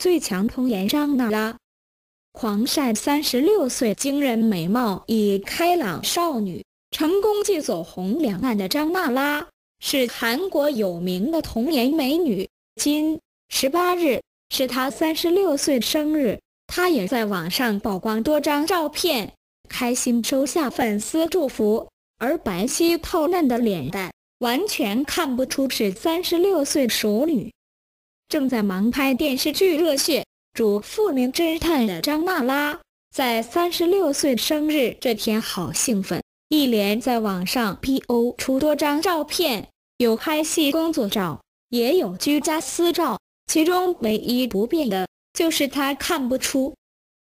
最强童颜张娜拉。狂晒36岁惊人美貌以开朗少女，成功继走红两岸的张娜拉，是韩国有名的童颜美女。今18日是她36岁生日，她也在网上曝光多张照片，开心收下粉丝祝福，而白皙透嫩的脸蛋完全看不出是36岁熟女。正在忙拍电视剧《热血》主妇名侦探的张娜拉，在36岁生日这天好兴奋，一连在网上 PO 出多张照片，有拍戏工作照，也有居家私照，其中唯一不变的就是她看不出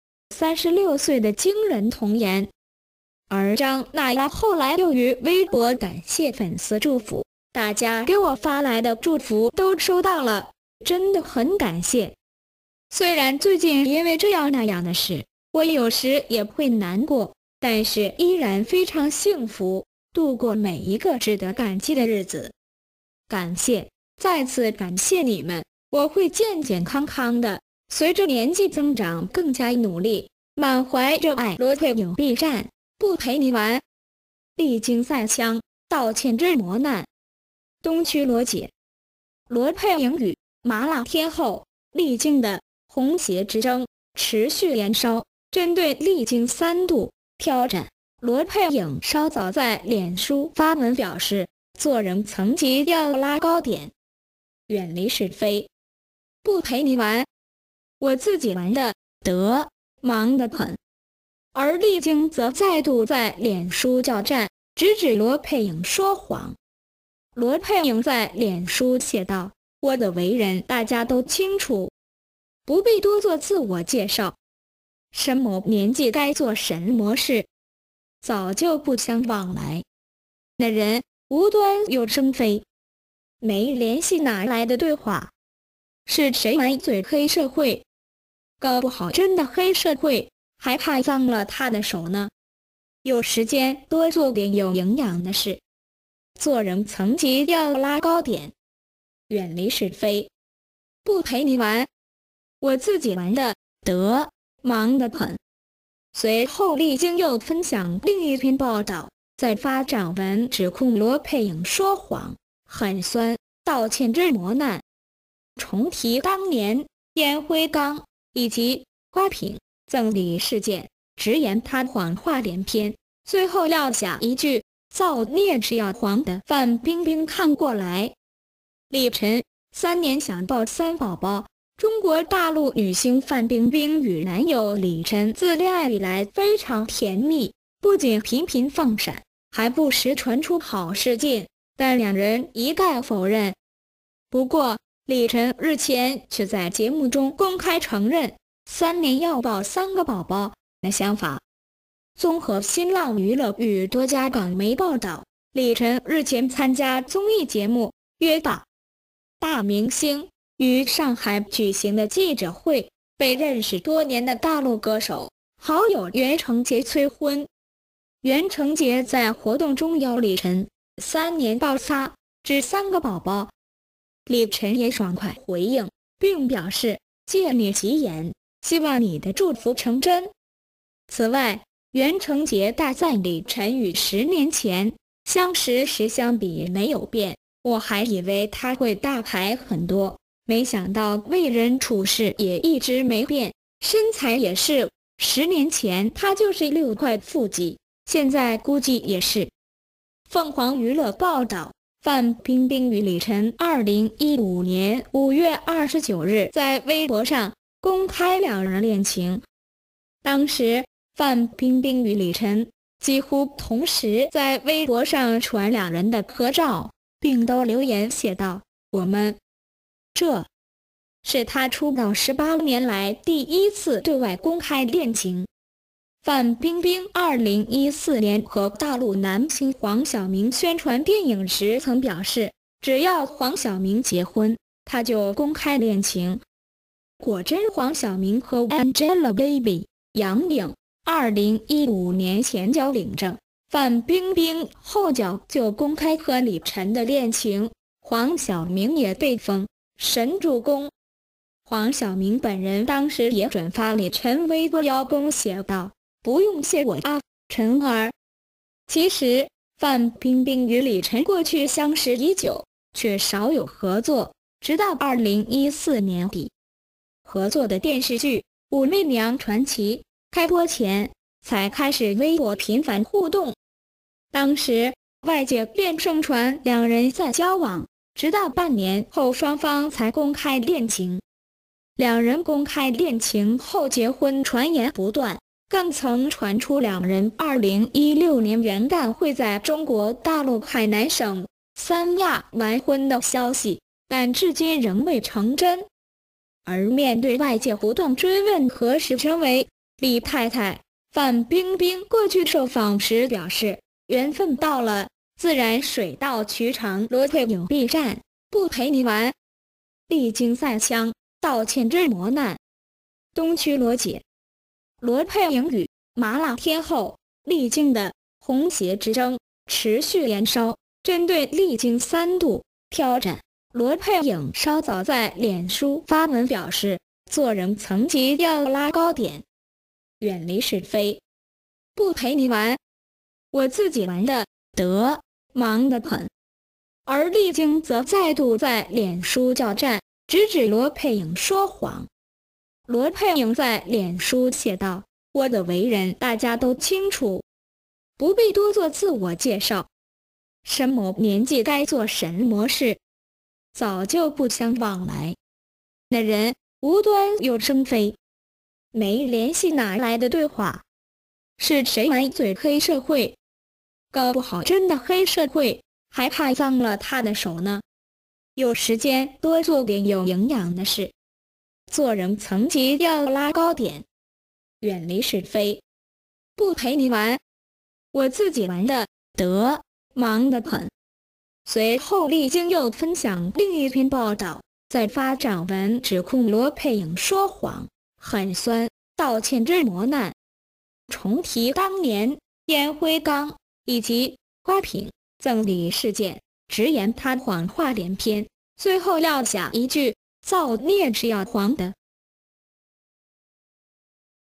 36岁的惊人童颜。而张娜拉后来又于微博感谢粉丝祝福，大家给我发来的祝福都收到了，真的很感谢。虽然最近因为这样那样的事，我有时也会难过，但是依然非常幸福，度过每一个值得感激的日子。感谢，再次感谢你们，我会健健康康的，随着年纪增长更加努力，满怀热爱。罗佩影 B 站，不陪你玩。历经赛枪、道歉之磨难，东区罗姐。罗佩影与麻辣天后历经的红鞋之争持续延烧，针对历经3度挑战，罗佩影稍早在脸书发文表示，做人层级要拉高点，远离是非，不陪你玩，我自己玩的得，忙得很。而历经则再度在脸书叫战，直指罗佩影说谎。罗佩影在脸书写道，我的为人大家都清楚，不必多做自我介绍，什么年纪该做什么事，早就不相往来。那人无端有生非，没联系哪来的对话？是谁满嘴黑社会？搞不好真的黑社会，还怕脏了他的手呢。有时间多做点有营养的事，做人层级要拉高点，远离是非，不陪你玩，我自己玩的得，忙得很。随后历经又分享另一篇报道，在发展文指控罗佩影说谎、很酸、道歉之磨难，重提当年烟灰缸以及花瓶赠礼事件，直言他谎话连篇，最后撂下一句造孽是要还的。范冰冰看过来，李晨3年想抱3宝宝。中国大陆女星范冰冰与男友李晨自恋爱以来非常甜蜜，不仅频频放闪，还不时传出好事近，但两人一概否认。不过李晨日前却在节目中公开承认3年要抱3个宝宝的想法。综合新浪娱乐与多家港媒报道，李晨日前参加综艺节目《约吧大明星》于上海举行的记者会，被认识多年的大陆歌手好友袁成杰催婚。袁成杰在活动中邀李晨3年抱3至3个宝宝，李晨也爽快回应，并表示借你吉言，希望你的祝福成真。此外，袁成杰大赞李晨与10年前相识时相比没有变，我还以为他会大牌很多，没想到为人处事也一直没变，身材也是，10年前他就是6块腹肌，现在估计也是。凤凰娱乐报道，范冰冰与李晨2015年5月29日在微博上公开两人恋情。当时范冰冰与李晨几乎同时在微博上传两人的合照，并都留言写道：我们这是他出道18年来第一次对外公开恋情。范冰冰2014年和大陆男星黄晓明宣传电影时曾表示，只要黄晓明结婚，他就公开恋情。果真，黄晓明和 Angelababy 杨颖2015年前脚领证，范冰冰后脚就公开和李晨的恋情，黄晓明也被封神助攻。 黄晓明本人当时也转发李晨微博邀功，写道：“不用谢我啊，晨儿。”其实，范冰冰与李晨过去相识已久，却少有合作，直到2014年底，合作的电视剧《武媚娘传奇》开播前，才开始微博频繁互动。当时外界便盛传两人在交往，直到半年后双方才公开恋情。两人公开恋情后结婚传言不断，更曾传出两人2016年元旦会在中国大陆海南省三亚完婚的消息，但至今仍未成真。而面对外界不断追问何时成为李太太，范冰冰过去受访时表示，缘分到了，自然水到渠成。罗佩影避战，不陪你玩。历经再相道歉之磨难，东区罗姐罗佩影与麻辣天后历经的红鞋之争持续延烧。针对历经3度挑战，罗佩影稍早在脸书发文表示，做人层级要拉高点，远离是非，不陪你玩，我自己玩的得，忙得很。而历经则再度在脸书叫战，直指罗佩影说谎。罗佩影在脸书写道：“我的为人大家都清楚，不必多做自我介绍。什么年纪该做什么事，早就不相往来。那人无端有生非，没联系哪来的对话？是谁满嘴黑社会？搞不好真的黑社会，还怕脏了他的手呢。有时间多做点有营养的事，做人层级要拉高点，远离是非，不陪你玩，我自己玩的得，忙得很。”随后历经又分享另一篇报道，在发长文指控罗佩影说谎、很酸、道歉之磨难，重提当年烟灰缸以及花瓶赠礼事件，直言他谎话连篇，最后撂下一句造孽是要还的。